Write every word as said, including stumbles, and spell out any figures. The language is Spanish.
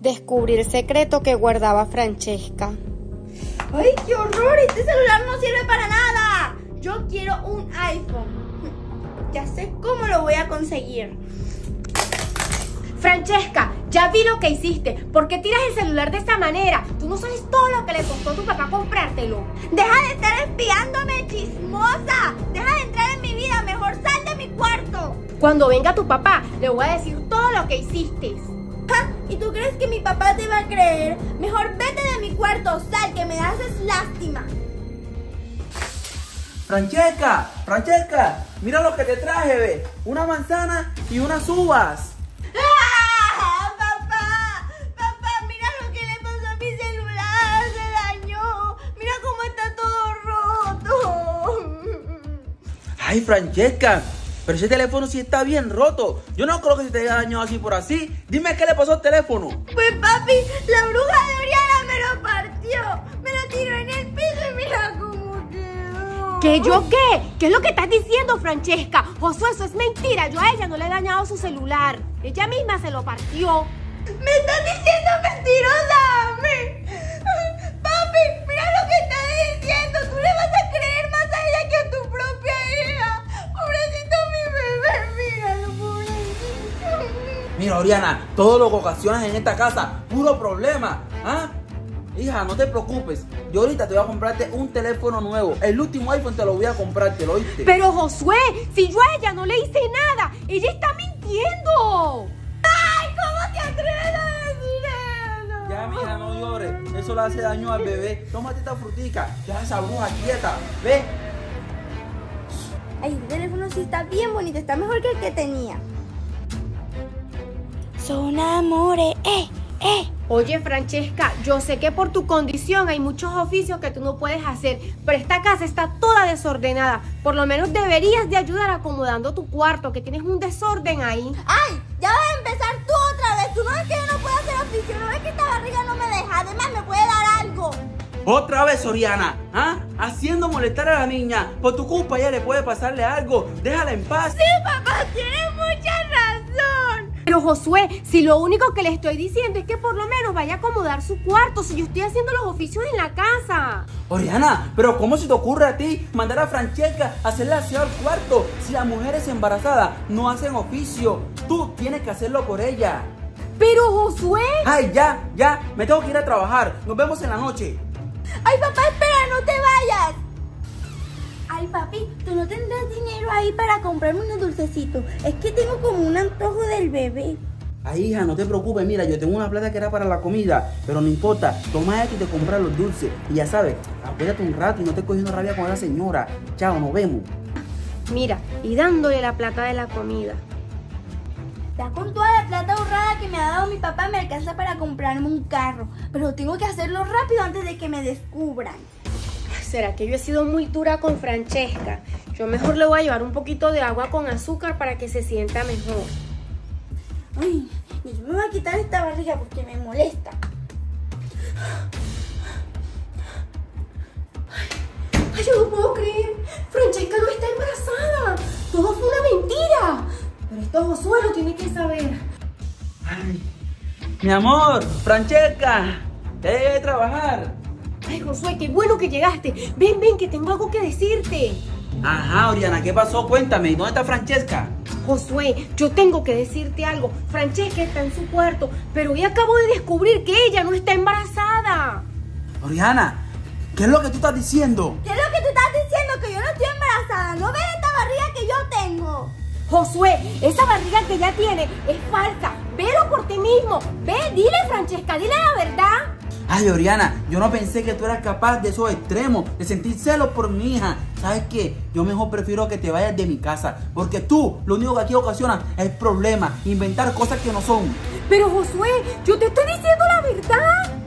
Descubrí el secreto que guardaba Francesca. ¡Ay, qué horror! Este celular no sirve para nada. Yo quiero un iPhone. Ya sé cómo lo voy a conseguir. Francesca, ya vi lo que hiciste. ¿Por qué tiras el celular de esa manera? Tú no sabes todo lo que le costó a tu papá comprártelo. Deja de estar espiándome, chismosa. Deja de entrar en mi vida. Mejor sal de mi cuarto. Cuando venga tu papá, le voy a decir todo lo que hiciste. ¿Ja? ¿Y tú crees que mi papá te va a creer? Mejor vete de mi cuarto. Sal, que me haces lástima. Francesca, Francesca, mira lo que te traje, ve. Una manzana y unas uvas. ¡Ah! ¡Papá! ¡Papá! Mira lo que le pasó a mi celular. Se dañó. Mira cómo está todo roto. Ay, Francesca, pero ese teléfono sí está bien roto. Yo no creo que se te haya dañado así por así. Dime qué le pasó al teléfono. Pues papi, la bruja de Oriana me lo partió. Me lo tiró en el piso y mira cómo quedó. ¿Qué yo qué? ¿Qué es lo que estás diciendo, Francesca? Josué, eso es mentira. Yo a ella no le he dañado su celular. Ella misma se lo partió. ¡Me estás diciendo mentirosa a mí! Papi, mira lo que estás diciendo. Tú le vas a creer más a ella que a tu propia hija. Pobrecito mi bebé, míralo, pobrecito. Mira, Oriana, todo lo que ocasionas en esta casa, puro problema. ¿Ah? Hija, no te preocupes. Yo ahorita te voy a comprarte un teléfono nuevo. El último iPhone te lo voy a comprar, ¿te lo oíste? Pero Josué, si yo a ella no le hice nada, ella está mintiendo. ¡Ay, cómo te atreves a decir eso! Ya, mija, no llores. Eso le hace daño al bebé. Tómate esta frutica. Deja esa bruja quieta. Ve. Ay, el teléfono sí está bien bonito. Está mejor que el que tenía. Son amores, eh, eh. Oye, Francesca, yo sé que por tu condición hay muchos oficios que tú no puedes hacer, pero esta casa está toda desordenada. Por lo menos deberías de ayudar acomodando tu cuarto, que tienes un desorden ahí. ¡Ay! Ya vas a empezar tú otra vez. Tú no ves que yo no puedo hacer oficio. No ves que esta barriga no me deja. Además, me puede dar algo. Otra vez, Oriana. ¿Ah? Haciendo molestar a la niña. Por tu culpa ya le puede pasarle algo. Déjala en paz. Sí, papá, tienes mucha razón. Pero Josué, si lo único que le estoy diciendo es que por lo menos vaya a acomodar su cuarto, si yo estoy haciendo los oficios en la casa. Oriana, pero ¿cómo se te ocurre a ti mandar a Francesca a hacerle aseo al cuarto? Si las mujeres embarazadas no hacen oficio, tú tienes que hacerlo por ella. Pero Josué... Ay, ya, ya, me tengo que ir a trabajar. Nos vemos en la noche. Ay, papá, espera, no te vayas. Ay, papi, ¿tú no tendrás dinero ahí para comprarme unos dulcecitos? Es que tengo como un antojo del bebé. Ay, hija, no te preocupes. Mira, yo tengo una plata que era para la comida, pero no importa. Toma esto y te compras los dulces. Y ya sabes, apóyate un rato y no te cogiendo rabia con esa señora. Chao, nos vemos. Mira, y dándole la plata de la comida. Ya con toda la plata ahorrada que me ha dado mi papá me alcanza para comprarme un carro. Pero tengo que hacerlo rápido antes de que me descubran. ¿Será que yo he sido muy dura con Francesca? Yo mejor le voy a llevar un poquito de agua con azúcar para que se sienta mejor. Ay, y yo me voy a quitar esta barriga porque me molesta. Ay, yo no puedo creer. Francesca no está embarazada. Todo fue una mentira. Pero esto Josué lo tiene que saber. Ay, mi amor, Francesca, ya llegué a trabajar. Ay, Josué, qué bueno que llegaste. Ven, ven, que tengo algo que decirte. Ajá, Oriana, ¿qué pasó? Cuéntame, ¿dónde está Francesca? Josué, yo tengo que decirte algo. Francesca está en su cuarto, pero hoy acabo de descubrir que ella no está embarazada. Oriana, ¿qué es lo que tú estás diciendo? ¿Qué es lo que tú estás diciendo? Que yo no estoy embarazada. ¿No ves esta barriga que yo tengo? Josué, esa barriga que ella tiene es falsa. Velo por ti mismo. Ve, dile, Francesca, dile la verdad. Ay, Oriana, yo no pensé que tú eras capaz de esos extremos, de sentir celos por mi hija. ¿Sabes qué? Yo mejor prefiero que te vayas de mi casa, porque tú lo único que aquí ocasionas es problemas, inventar cosas que no son. Pero Josué, yo te estoy diciendo la verdad.